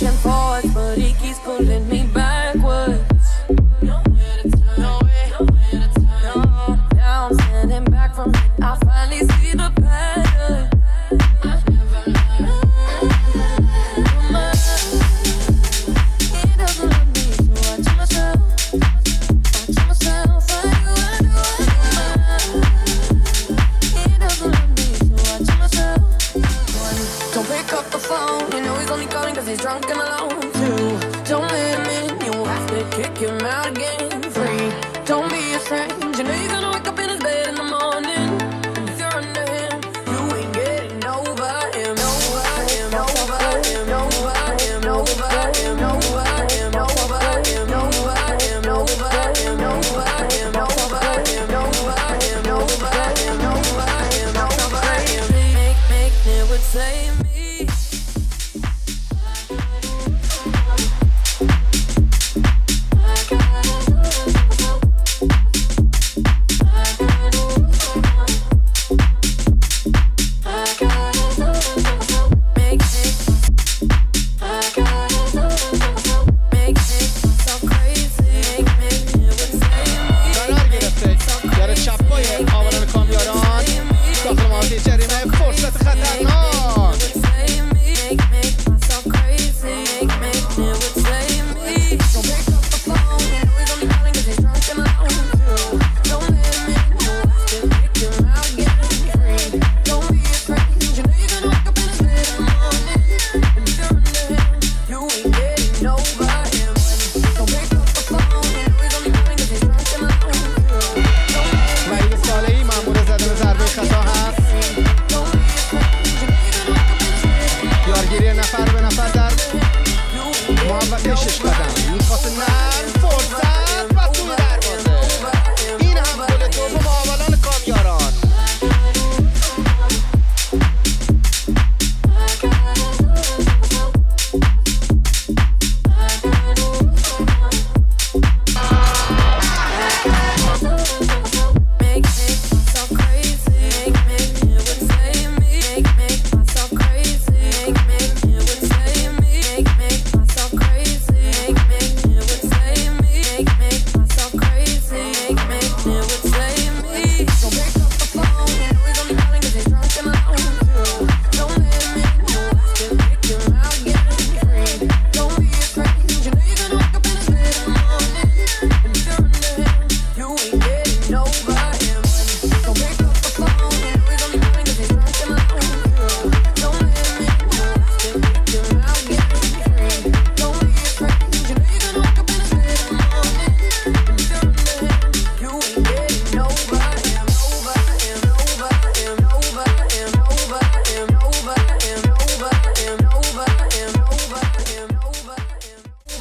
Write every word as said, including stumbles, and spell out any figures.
pushing forwards, but he keeps pulling me backwards. Nowhere to turn, nowhere, nowhere to turn. Now I'm standing back from it, I finally see the pattern. I never learned. He doesn't love me, so I tell myself, I tell myself, I do, I do, I do. He doesn't love me, so I tell myself. One, don't pick up the phone, you know he's only calling cause he's drunk and alone. Two, don't let him in, you have to kick him out again. Three, don't be a stranger, you know you're gonna wake up in his bed in the morning. And if you're under him, you ain't getting over him, over him, over him, over him, over him, over him, over him, over him, over him, over him, over him, over him, over him, over him, over him. Make, make, it would save me. یارگیری نفر به نفر